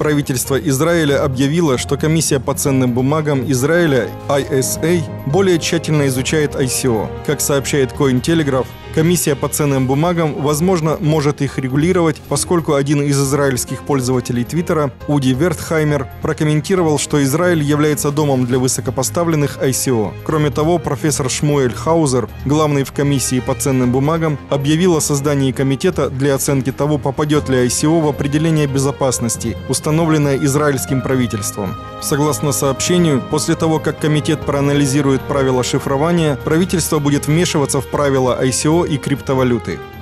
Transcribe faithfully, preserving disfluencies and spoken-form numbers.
Правительство Израиля объявило, что комиссия по ценным бумагам Израиля ай эс эй более тщательно изучает ай си о. Как сообщает Cointelegraph, комиссия по ценным бумагам, возможно, может их регулировать, поскольку один из израильских пользователей Твиттера, Уди Вертхаймер, прокомментировал, что Израиль является домом для высокопоставленных ай си о. Кроме того, профессор Шмуэль Хаузер, главный в комиссии по ценным бумагам, объявил о создании комитета для оценки того, попадет ли ай си о в определение безопасности, установленное израильским правительством. Согласно сообщению, после того, как комитет проанализирует правила шифрования, правительство будет вмешиваться в правила ай си о и криптовалюты.